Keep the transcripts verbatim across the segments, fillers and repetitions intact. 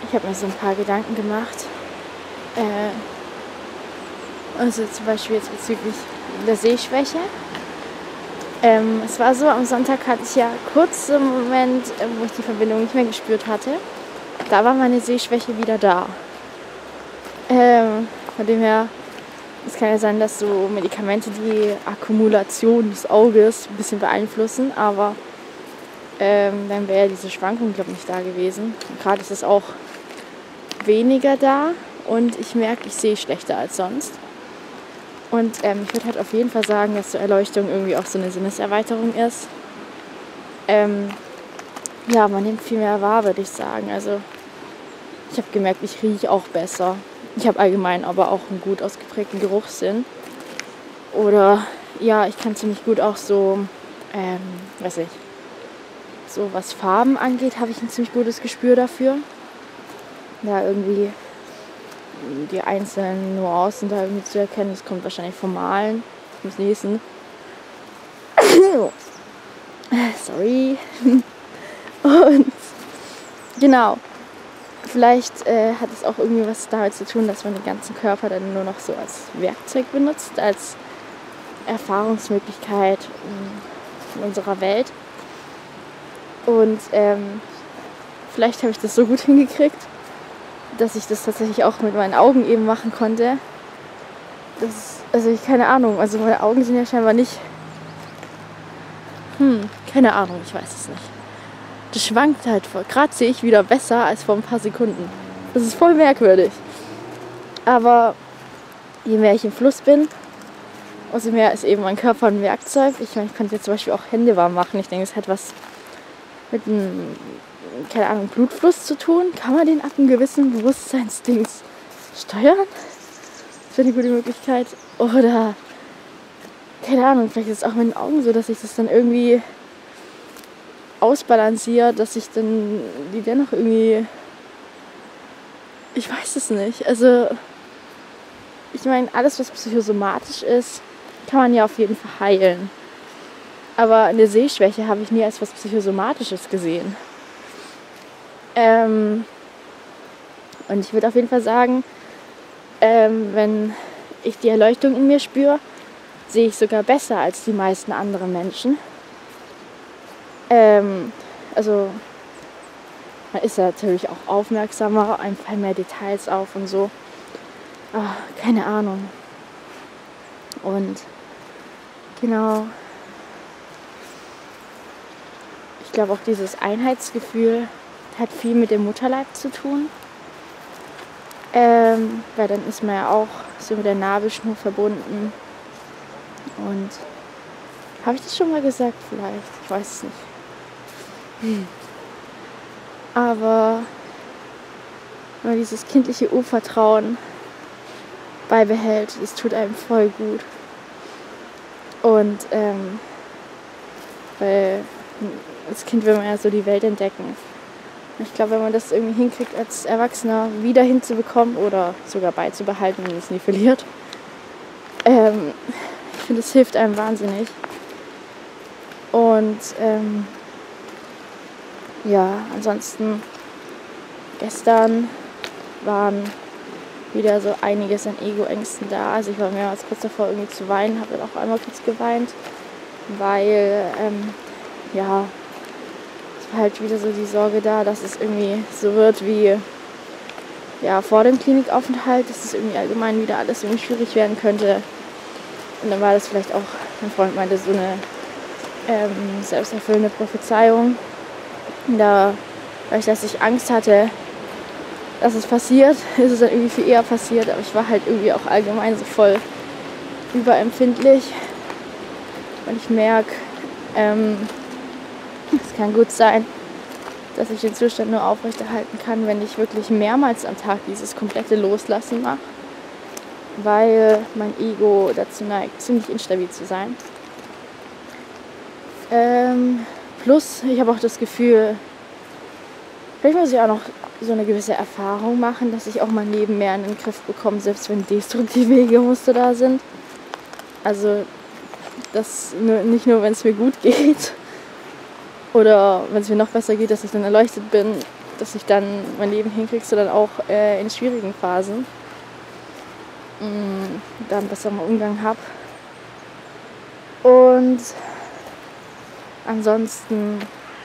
ich habe mir so ein paar Gedanken gemacht. Äh, also zum Beispiel jetzt bezüglich der Sehschwäche. Ähm, es war so, am Sonntag hatte ich ja kurz einen Moment, äh, wo ich die Verbindung nicht mehr gespürt hatte. Da war meine Sehschwäche wieder da. Ähm, von dem her, es kann ja sein, dass so Medikamente die Akkumulation des Auges ein bisschen beeinflussen, aber ähm, dann wäre ja diese Schwankung, glaube ich, nicht da gewesen. Gerade ist es auch weniger da und ich merke, ich sehe schlechter als sonst. Und ähm, ich würde halt auf jeden Fall sagen, dass so Erleuchtung irgendwie auch so eine Sinneserweiterung ist. Ähm, ja, man nimmt viel mehr wahr, würde ich sagen. Also ich habe gemerkt, ich rieche auch besser. Ich habe allgemein aber auch einen gut ausgeprägten Geruchssinn. Oder ja, ich kann ziemlich gut auch so, ähm, weiß ich, so was Farben angeht, habe ich ein ziemlich gutes Gespür dafür. Ja, irgendwie die einzelnen Nuancen da irgendwie zu erkennen, das kommt wahrscheinlich vom Malen. Ich muss niesen. Sorry. Und genau, vielleicht äh, hat es auch irgendwie was damit zu tun, dass man den ganzen Körper dann nur noch so als Werkzeug benutzt, als Erfahrungsmöglichkeit in unserer Welt. Und ähm, vielleicht habe ich das so gut hingekriegt, dass ich das tatsächlich auch mit meinen Augen eben machen konnte. Das, also ich keine Ahnung, also meine Augen sind ja scheinbar nicht, hm, keine Ahnung, ich weiß es nicht. Das schwankt halt voll. Gerade sehe ich wieder besser als vor ein paar Sekunden. Das ist voll merkwürdig. Aber je mehr ich im Fluss bin, umso mehr ist eben mein Körper ein Werkzeug. Ich meine, ich könnte jetzt zum Beispiel auch Hände warm machen. Ich denke, es hat was mit einem, keine Ahnung, Blutfluss zu tun. Kann man den ab einem gewissen Bewusstseinsdings steuern? Das wäre eine gute Möglichkeit. Oder, keine Ahnung, vielleicht ist es auch mit den Augen so, dass ich das dann irgendwie ausbalanciert, dass ich dann die dennoch irgendwie, ich weiß es nicht. Also, ich meine, alles, was psychosomatisch ist, kann man ja auf jeden Fall heilen. Aber eine Sehschwäche habe ich nie als was Psychosomatisches gesehen. Ähm, und ich würde auf jeden Fall sagen, ähm, wenn ich die Erleuchtung in mir spüre, sehe ich sogar besser als die meisten anderen Menschen. Ähm, also man ist ja natürlich auch aufmerksamer, einem fallen mehr Details auf und so. Ach, keine Ahnung. Und genau, ich glaube auch dieses Einheitsgefühl hat viel mit dem Mutterleib zu tun. Ähm, weil dann ist man ja auch so mit der Nabelschnur verbunden. Und habe ich das schon mal gesagt vielleicht? Ich weiß es nicht. Hm. Aber wenn man dieses kindliche Urvertrauen beibehält, das tut einem voll gut. Und ähm, weil als Kind will man ja so die Welt entdecken. Ich glaube, wenn man das irgendwie hinkriegt, als Erwachsener wieder hinzubekommen oder sogar beizubehalten und es nie verliert, ähm, ich finde, es hilft einem wahnsinnig. Und ähm, ja, ansonsten gestern waren wieder so einiges an Ego-Ängsten da. Also ich war mehrmals kurz davor, irgendwie zu weinen, habe dann auch einmal kurz geweint, weil ähm, ja, es war halt wieder so die Sorge da, dass es irgendwie so wird wie ja, vor dem Klinikaufenthalt, dass es irgendwie allgemein wieder alles irgendwie schwierig werden könnte. Und dann war das vielleicht auch, mein Freund meinte, so eine ähm, selbsterfüllende Prophezeiung. Da, weil ich, dass ich Angst hatte, dass es passiert, ist es dann irgendwie viel eher passiert. Aber ich war halt irgendwie auch allgemein so voll überempfindlich. Und ich merke, ähm, es kann gut sein, dass ich den Zustand nur aufrechterhalten kann, wenn ich wirklich mehrmals am Tag dieses komplette Loslassen mache. Weil mein Ego dazu neigt, ziemlich instabil zu sein. Ähm, plus, ich habe auch das Gefühl, vielleicht muss ich auch noch so eine gewisse Erfahrung machen, dass ich auch mein Leben mehr in den Griff bekomme, selbst wenn destruktive Ego-Muster da sind. Also, dass nur, nicht nur, wenn es mir gut geht oder wenn es mir noch besser geht, dass ich dann erleuchtet bin, dass ich dann mein Leben hinkriege, sondern auch äh, in schwierigen Phasen mh, da einen besseren Umgang habe. Und ansonsten,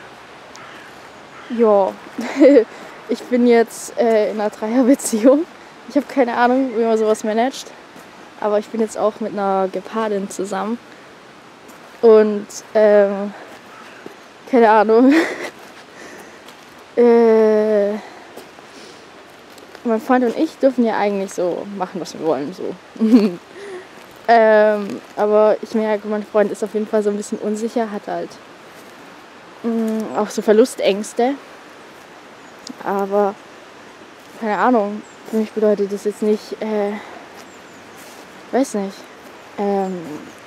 ja, ich bin jetzt äh, in einer Dreierbeziehung. Ich habe keine Ahnung, wie man sowas managt. Aber ich bin jetzt auch mit einer Gepardin zusammen. Und, ähm, keine Ahnung. äh, mein Freund und ich dürfen ja eigentlich so machen, was wir wollen. So. ähm, aber ich merke, mein Freund ist auf jeden Fall so ein bisschen unsicher, hat halt mh, auch so Verlustängste. Aber, keine Ahnung, für mich bedeutet das jetzt nicht, äh, weiß nicht, ähm,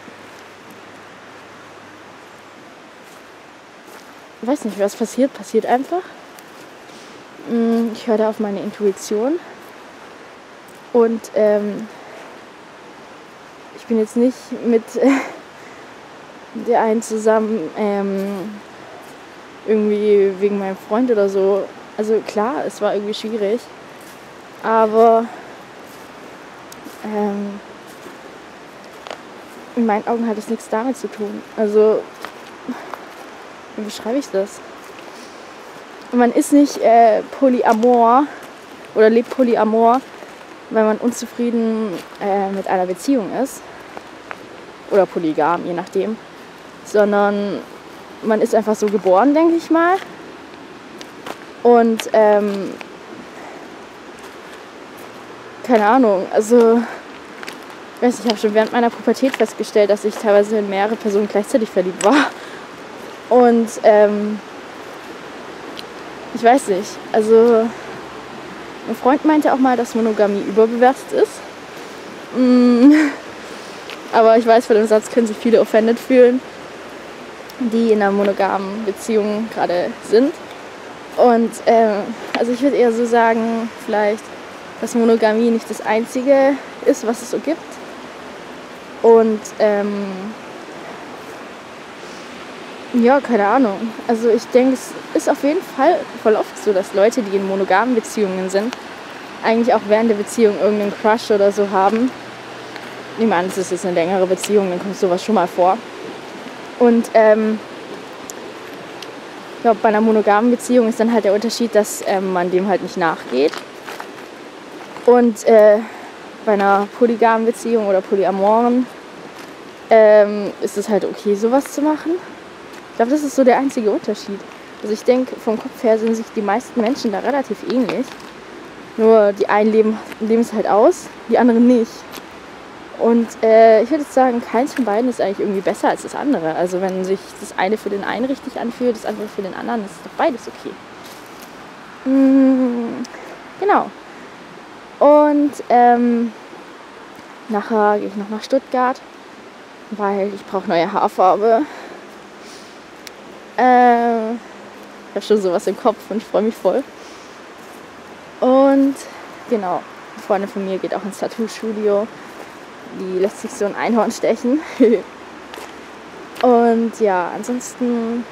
weiß nicht, was passiert, passiert einfach. Ich höre da auf meine Intuition und ähm, ich bin jetzt nicht mit äh, der einen zusammen ähm, irgendwie wegen meinem Freund oder so. Also klar, es war irgendwie schwierig, aber ähm, in meinen Augen hat es nichts damit zu tun. Also, wie beschreibe ich das? Man ist nicht äh, polyamor oder lebt polyamor, weil man unzufrieden äh, mit einer Beziehung ist. Oder polygam, je nachdem. Sondern man ist einfach so geboren, denke ich mal. Und, ähm, keine Ahnung, also, ich weiß nicht, ich habe schon während meiner Pubertät festgestellt, dass ich teilweise in mehrere Personen gleichzeitig verliebt war. Und, ähm, ich weiß nicht, also, mein Freund meinte auch mal, dass Monogamie überbewertet ist. Mm, aber ich weiß, von dem Satz können sich viele offended fühlen, die in einer monogamen Beziehung gerade sind. Und, äh, also ich würde eher so sagen, vielleicht, dass Monogamie nicht das Einzige ist, was es so gibt. Und, ähm, ja, keine Ahnung. Also ich denke, es ist auf jeden Fall voll oft so, dass Leute, die in monogamen Beziehungen sind, eigentlich auch während der Beziehung irgendeinen Crush oder so haben. Ich nehme an, es ist jetzt eine längere Beziehung, dann kommt sowas schon mal vor. Und ähm, ich glaube, bei einer monogamen Beziehung ist dann halt der Unterschied, dass ähm, man dem halt nicht nachgeht. Und äh, bei einer polygamen Beziehung oder polyamoren ähm, ist es halt okay, sowas zu machen. Ich glaube, das ist so der einzige Unterschied. Also ich denke, vom Kopf her sind sich die meisten Menschen da relativ ähnlich. Nur die einen leben es halt aus, die anderen nicht. Und äh, ich würde jetzt sagen, keins von beiden ist eigentlich irgendwie besser als das andere. Also wenn sich das eine für den einen richtig anfühlt, das andere für den anderen, ist doch beides okay. Mhm, genau. Und ähm, nachher gehe ich noch nach Stuttgart, weil ich brauche neue Haarfarbe. Äh, ich habe schon sowas im Kopf und ich freue mich voll. Und genau, eine Freundin von mir geht auch ins Tattoo-Studio. Die lässt sich so ein Einhorn stechen. Und ja, ansonsten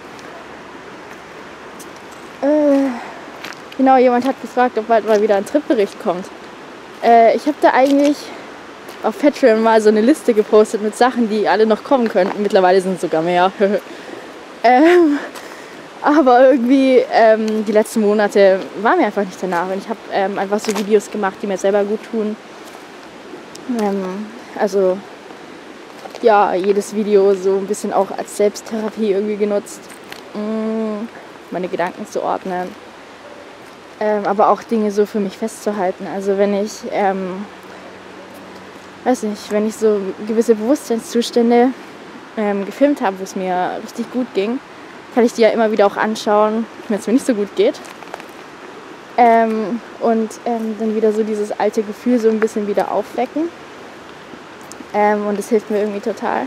äh, genau, jemand hat gefragt, ob bald mal wieder ein Tripbericht kommt. Äh, ich habe da eigentlich auf Patreon mal so eine Liste gepostet mit Sachen, die alle noch kommen könnten. Mittlerweile sind es sogar mehr. ähm, aber irgendwie ähm, die letzten Monate war mir einfach nicht danach. Und ich habe ähm, einfach so Videos gemacht, die mir selber gut tun. Ähm, also ja, jedes Video so ein bisschen auch als Selbsttherapie irgendwie genutzt, mh, meine Gedanken zu ordnen. Ähm, aber auch Dinge so für mich festzuhalten. Also wenn ich, ähm, weiß nicht, wenn ich so gewisse Bewusstseinszustände ähm, gefilmt habe, wo es mir richtig gut ging, kann ich die ja immer wieder auch anschauen, wenn es mir nicht so gut geht. Ähm, und ähm, dann wieder so dieses alte Gefühl so ein bisschen wieder aufwecken. Ähm, und das hilft mir irgendwie total.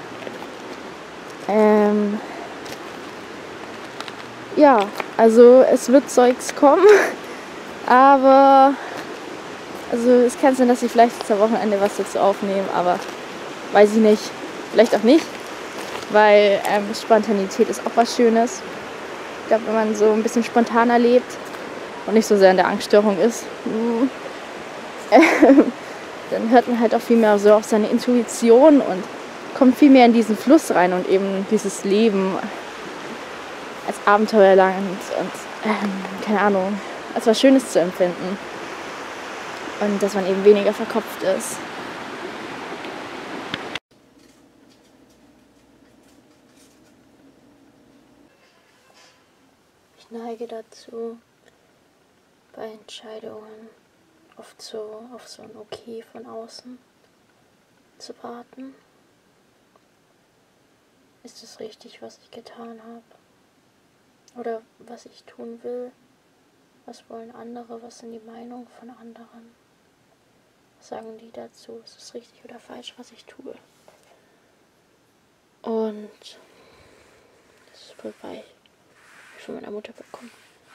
Ähm, ja, also es wird Zeugs kommen, aber also es kann sein, dass ich vielleicht jetzt am Wochenende was dazu aufnehme, aber weiß ich nicht, vielleicht auch nicht, weil ähm, Spontanität ist auch was Schönes. Ich glaube, wenn man so ein bisschen spontaner lebt, und nicht so sehr in der Angststörung ist, dann hört man halt auch viel mehr so auf seine Intuition und kommt viel mehr in diesen Fluss rein und eben dieses Leben als Abenteuerland und, und ähm, keine Ahnung, als was Schönes zu empfinden. Und dass man eben weniger verkopft ist. Ich neige dazu, bei Entscheidungen oft so auf so ein Okay von außen zu warten. Ist es richtig, was ich getan habe? Oder was ich tun will? Was wollen andere? Was sind die Meinungen von anderen? Was sagen die dazu? Ist es richtig oder falsch, was ich tue? Und das ist voll weich. Hab ich von meiner Mutter bekommen.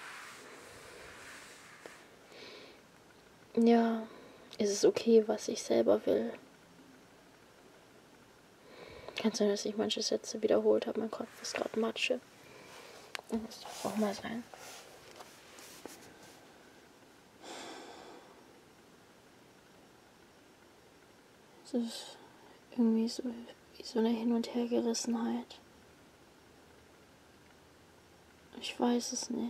Ja, ist es okay, was ich selber will? Kann sein, dass ich manche Sätze wiederholt habe. Mein Kopf ist gerade Matsche. Das muss doch auch mal sein. Es ist irgendwie so wie so eine Hin- und Hergerissenheit. Ich weiß es nicht.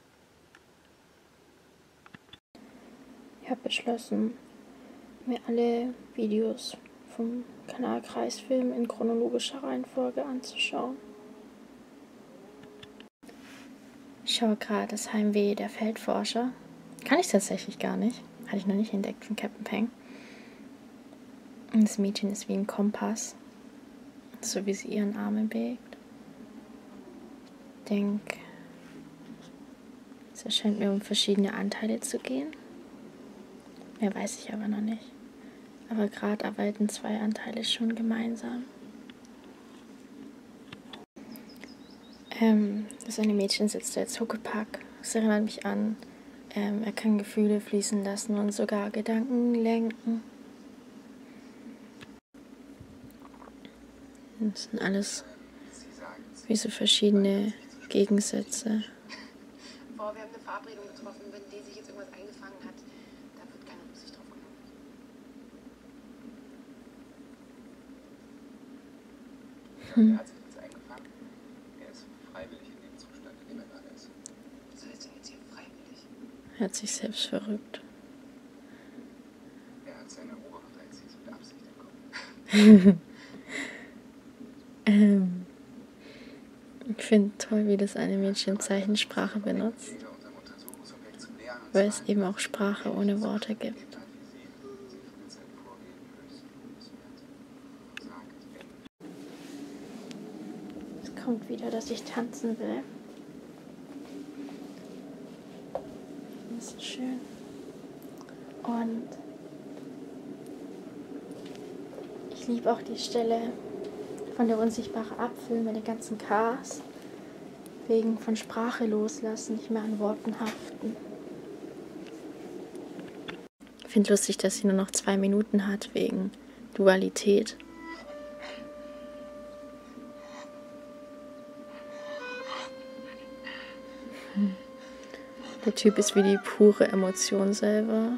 Ich habe beschlossen, mir alle Videos vom Kanal Kreisfilm in chronologischer Reihenfolge anzuschauen. Ich schaue gerade das Heimweh der Feldforscher. Kann ich tatsächlich gar nicht. Hatte ich noch nicht entdeckt von Captain Peng. Und das Mädchen ist wie ein Kompass. So wie sie ihren Arm bewegt. Ich denke, es scheint mir um verschiedene Anteile zu gehen. Mehr weiß ich aber noch nicht. Aber gerade arbeiten zwei Anteile schon gemeinsam. Ähm, das eine Mädchen sitzt als Huckepack. Das erinnert mich an, ähm, er kann Gefühle fließen lassen und sogar Gedanken lenken. Das sind alles wie so verschiedene Gegensätze. Boah, wir haben eine Verabredung getroffen, wenn die sich jetzt irgendwas eingefangen hat, da wird keine Rücksicht drauf genommen. Hm. Er hat sich nichts eingefangen. Er ist freiwillig in dem Zustand, in dem er gerade ist. Was heißt denn jetzt hier freiwillig? Er hat sich selbst verrückt. Er hat seine Oberfläche mit Absicht entkommen. ähm, ich finde toll, wie das eine Mädchen Zeichensprache benutzt, weil es eben auch Sprache ohne Worte gibt. Es kommt wieder, dass ich tanzen will. Das ist schön. Und ich liebe auch die Stelle von der unsichtbare Apfel mit den ganzen Ks. Wegen von Sprache loslassen, nicht mehr an Worten haften. Ich finde lustig, dass sie nur noch zwei Minuten hat, wegen Dualität. Der Typ ist wie die pure Emotion selber.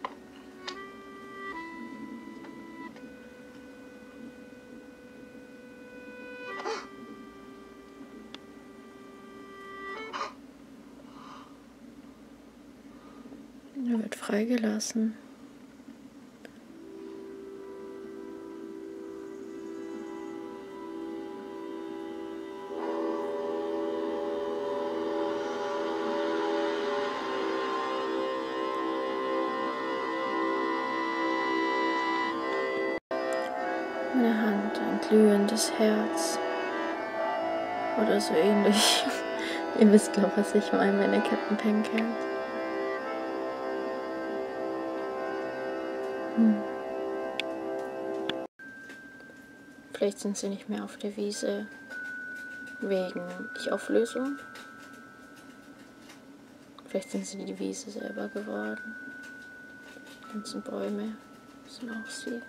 Er wird freigelassen. Meine Hand, ein glühendes Herz. Oder so ähnlich. Ihr wisst, glaube ich, was ich meine, wenn ihr Captain Peng kennt. Hm. Vielleicht sind sie nicht mehr auf der Wiese wegen die Auflösung. Vielleicht sind sie die Wiese selber geworden. Die ganzen Bäume sind auch sie.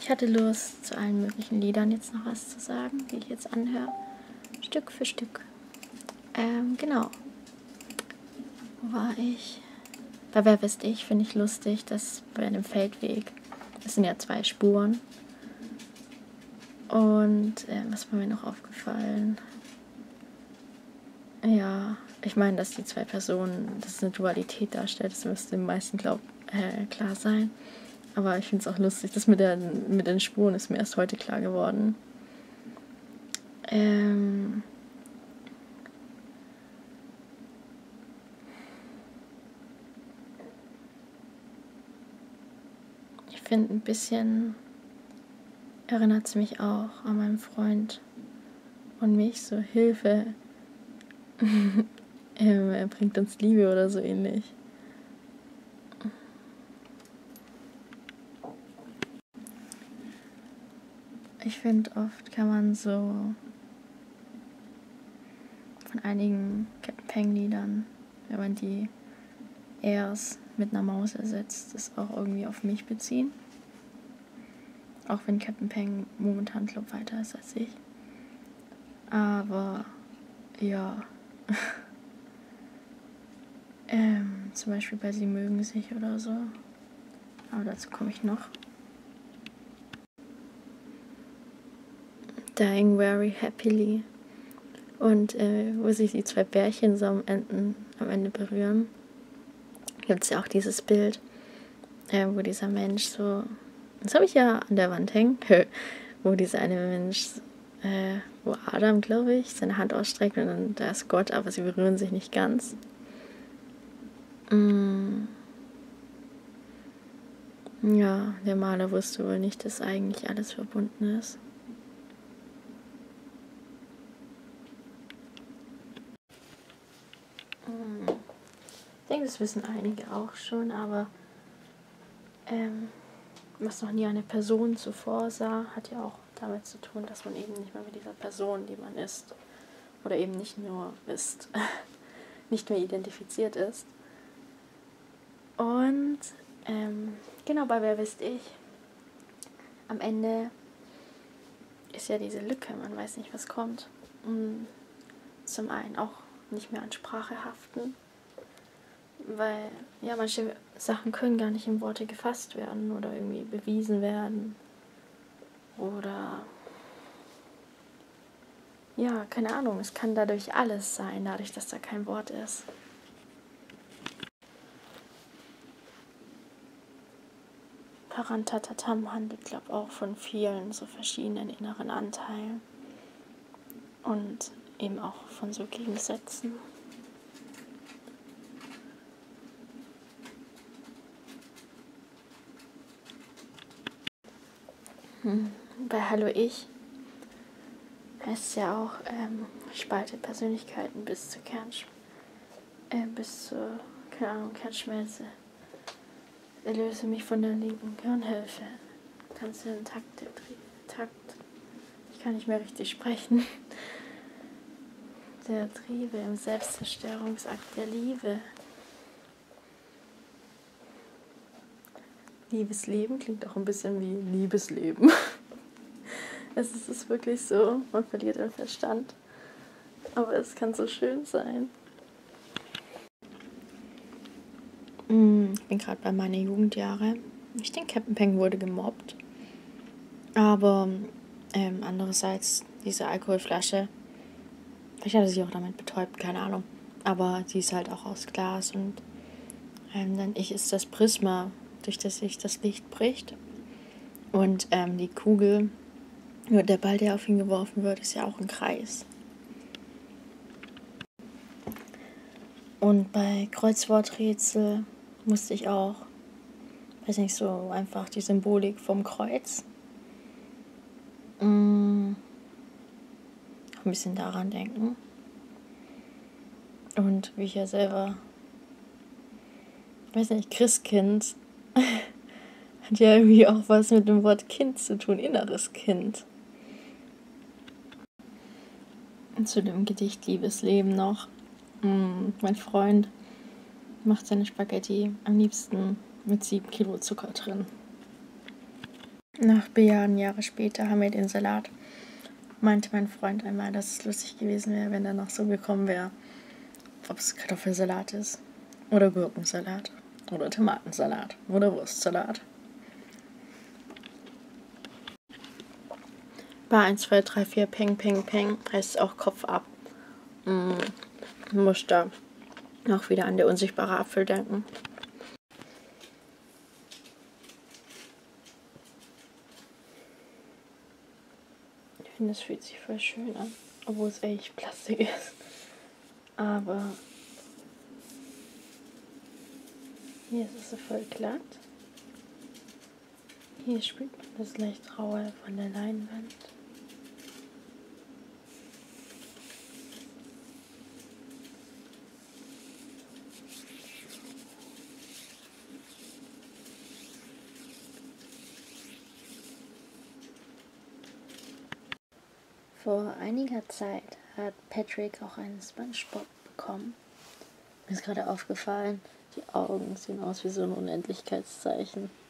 ich hatte Lust, zu allen möglichen Liedern jetzt noch was zu sagen, die ich jetzt anhöre. Stück für Stück. Ähm, genau. Wo war ich? Bei Wer bist ich finde ich lustig, dass bei einem Feldweg, das sind ja zwei Spuren. Und äh, was war mir noch aufgefallen? Ja, ich meine, dass die zwei Personen, dass es eine Dualität darstellt, das müsste den meisten glaub, äh, klar sein. Aber ich finde es auch lustig, das mit, der, mit den Spuren ist mir erst heute klar geworden. Ähm... Ich finde, ein bisschen erinnert es mich auch an meinen Freund und mich, so Hilfe, er bringt uns Liebe oder so ähnlich. Ich finde, oft kann man so von einigen Captain Peng-Liedern, wenn man die Airs mit einer Maus ersetzt, das auch irgendwie auf mich beziehen. Auch wenn Captain Peng momentan, glaube ich, weiter ist als ich. Aber, ja. ähm, zum Beispiel bei Sie mögen sich oder so. Aber dazu komme ich noch. Dying Very Happily. Und äh, wo sich die zwei Bärchen so am Ende, am Ende berühren, gibt es ja auch dieses Bild, äh, wo dieser Mensch so, das habe ich ja an der Wand hängen, wo dieser eine Mensch, äh, wo Adam, glaube ich, seine Hand ausstreckt und dann da ist Gott, aber sie berühren sich nicht ganz. Mm. Ja, der Maler wusste wohl nicht, dass eigentlich alles verbunden ist. Ich denke, das wissen einige auch schon, aber ähm, was noch nie eine Person zuvor sah, hat ja auch damit zu tun, dass man eben nicht mehr mit dieser Person, die man ist, oder eben nicht nur ist, nicht mehr identifiziert ist. Und ähm, genau, bei Wer bist ich? Am Ende ist ja diese Lücke, man weiß nicht, was kommt. Und zum einen auch nicht mehr an Sprache haften, weil ja manche Sachen können gar nicht in Worte gefasst werden oder irgendwie bewiesen werden oder ja, keine Ahnung, es kann dadurch alles sein, dadurch, dass da kein Wort ist. Parantatatam handelt, glaube ich, auch von vielen so verschiedenen inneren Anteilen und eben auch von so Gegensätzen. Hm. Bei Hallo Ich heißt es ja auch, ähm, spalte Persönlichkeiten bis zur Kernsch äh, bis zur, keine Ahnung, Kernschmelze. Erlöse mich von der linken Gehirnhälfte. Tanze im Takt, der Takt. Ich kann nicht mehr richtig sprechen. Der Triebe im Selbstzerstörungsakt der Liebe. Liebesleben klingt auch ein bisschen wie Liebesleben. Es ist wirklich so, man verliert den Verstand. Aber es kann so schön sein. Ich bin gerade bei meinen Jugendjahre. Ich denke, Captain Peng wurde gemobbt. Aber ähm, andererseits, diese Alkoholflasche, vielleicht hat er sich auch damit betäubt, keine Ahnung. Aber die ist halt auch aus Glas und ähm, dann ich ist das Prisma, durch das sich das Licht bricht. Und ähm, die Kugel, der Ball, der auf ihn geworfen wird, ist ja auch ein Kreis. Und bei Kreuzworträtsel musste ich auch, weiß nicht, so einfach die Symbolik vom Kreuz. Mm, ein bisschen daran denken. Und wie ich ja selber, weiß nicht, Christkind hat ja irgendwie auch was mit dem Wort Kind zu tun, inneres Kind. Und zu dem Gedicht Liebesleben noch. Mm, mein Freund macht seine Spaghetti am liebsten mit sieben Kilo Zucker drin. Nach Bejahen Jahre später haben wir den Salat. Meinte mein Freund einmal, dass es lustig gewesen wäre, wenn er noch so gekommen wäre, ob es Kartoffelsalat ist oder Gurkensalat oder Tomatensalat oder Wurstsalat. Bei eins, zwei, drei, vier, Peng, Peng, Peng heißt es auch Kopf ab. Mm, muss da auch wieder an der unsichtbare Apfel denken. Ich finde, es fühlt sich voll schön an, obwohl es eigentlich Plastik ist. Aber hier ist es so voll glatt. Hier spürt man das leicht raue von der Leinwand. Vor einiger Zeit hat Patrick auch einen SpongeBob bekommen. Mir ist gerade aufgefallen, die Augen sehen aus wie so ein Unendlichkeitszeichen.